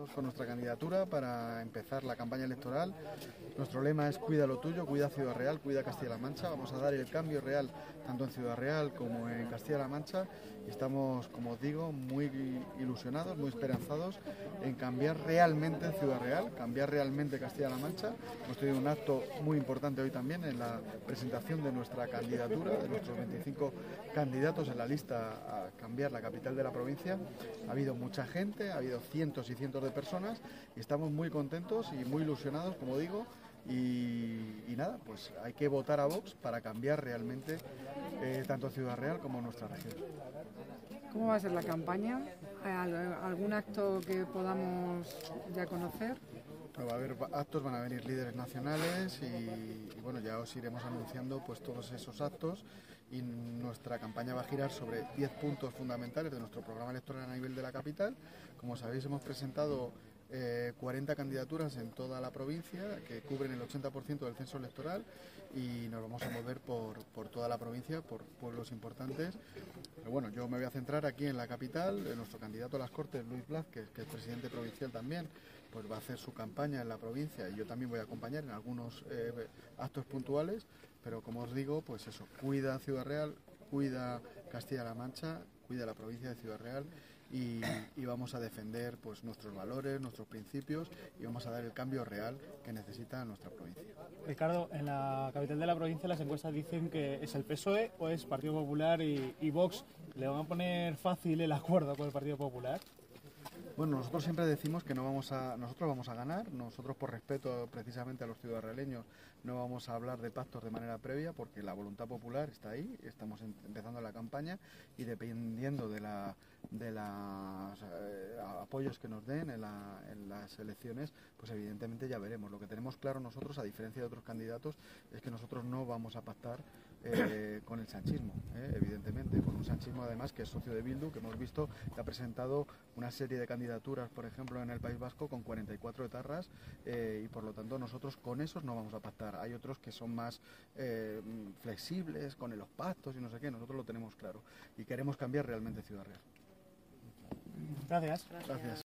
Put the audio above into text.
contentos con nuestra candidatura para empezar la campaña electoral. Nuestro lema es cuida lo tuyo, cuida Ciudad Real, cuida Castilla-La Mancha. Vamos a dar el cambio real tanto en Ciudad Real como en Castilla-La Mancha y estamos, como os digo, muy ilusionados, muy esperanzados en cambiar realmente Ciudad Real, cambiar realmente Castilla-La Mancha. Hemos tenido un acto muy importante hoy también en la presentación de nuestra candidatura, de nuestros 25 candidatos en la lista a cambiar la capital de la provincia. Ha habido mucha gente, ha habido cientos y cientos de personas y estamos muy contentos y muy ilusionados, como digo, y nada, pues hay que votar a Vox para cambiar realmente tanto Ciudad Real como nuestra región. ¿Cómo va a ser la campaña? ¿Algún acto que podamos ya conocer? Va a haber actos, van a venir líderes nacionales y bueno, ya os iremos anunciando pues todos esos actos y nuestra campaña va a girar sobre 10 puntos fundamentales de nuestro programa electoral a nivel de la capital. Como sabéis, hemos presentado 40 candidaturas en toda la provincia que cubren el 80% del censo electoral y nos vamos a mover por toda la provincia, por pueblos importantes. Pero bueno, yo me voy a centrar aquí en la capital. Nuestro candidato a las Cortes, Luis Blázquez, que es presidente provincial también, pues va a hacer su campaña en la provincia y yo también voy a acompañar en algunos actos puntuales, pero como os digo, pues eso, cuida Ciudad Real, cuida Castilla-La Mancha, cuida la provincia de Ciudad Real y vamos a defender pues nuestros valores, nuestros principios y vamos a dar el cambio real que necesita nuestra provincia. Ricardo, en la capital de la provincia las encuestas dicen que es el PSOE o es Partido Popular y Vox. ¿Le van a poner fácil el acuerdo con el Partido Popular? Bueno, nosotros siempre decimos que nosotros vamos a ganar, nosotros por respeto precisamente a los ciudadanos no vamos a hablar de pactos de manera previa porque la voluntad popular está ahí, estamos empezando la campaña y dependiendo de los apoyos que nos den en las elecciones, pues evidentemente ya veremos. Lo que tenemos claro nosotros, a diferencia de otros candidatos, es que nosotros no vamos a pactar con el sanchismo, evidentemente, con un sanchismo además que es socio de Bildu, que hemos visto que ha presentado una serie de candidaturas, por ejemplo, en el País Vasco con 44 etarras y por lo tanto nosotros con esos no vamos a pactar. Hay otros que son más flexibles con los pactos y no sé qué, nosotros lo tenemos claro y queremos cambiar realmente Ciudad Real. Gracias. Gracias.